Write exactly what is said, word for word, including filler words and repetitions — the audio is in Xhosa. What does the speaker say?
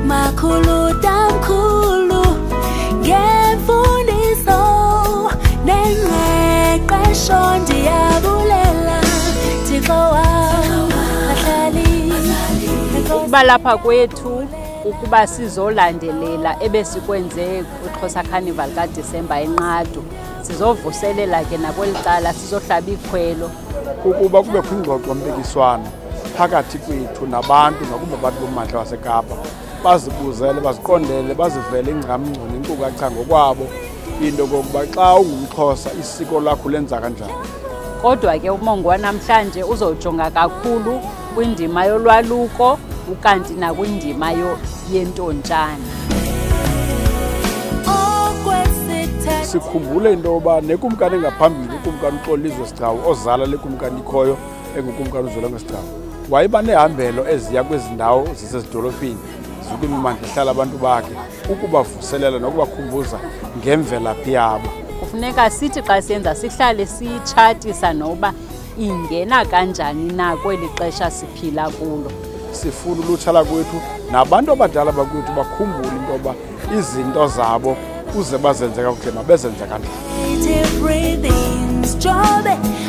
makhulu tamkhulu ngemfundiso nengqeqesho ndiyabulela Thixo wam bahlali ukuba lapha kwethu ukuba sizolandelela ebesikwenze kwiXhosa Carnival kaDisemba enqadu sizovuselela ke nakweli cala sizohlaba ikhwelo ukuba kube kwingxoxo mpikiswano phakathi kwethu nabantu ngakumbi abantu bommandla waseKapa bazibuzele baziqondele bazivele ingcamngco nenkcukacha ngokwabo into kokuba xa ungumXhosa isiko lakho lenza kanjani. Kodwa ke umongo wanamhlanje uzojonga kakhulu kwindima yolwaluko ukanti nakwindima yentontshana. Sikhumbule into yoba nekumkani engaphambili ukumkani uXolizwe Sigcawu ozala lekumkani ikhoyo engukumkani uZwelonke Sigcawu wayiba nehambelo eziya kwezi ndawo zisezidolophini zikwimimandla ehlala abantu bakhe ukubavuselela nokubakhumbuza ngemvelaphi yabo. Kufuneka sithi xa siyenza sihlale siyitshatisa noba ingena kanjani na kweli xesha siphila kulo. Sifuna ulutsha lakwethu nabantu abadala bakwethu bakhumbule into yoba izinto zabo uze bazenze kakuhle mabezenze kanjani.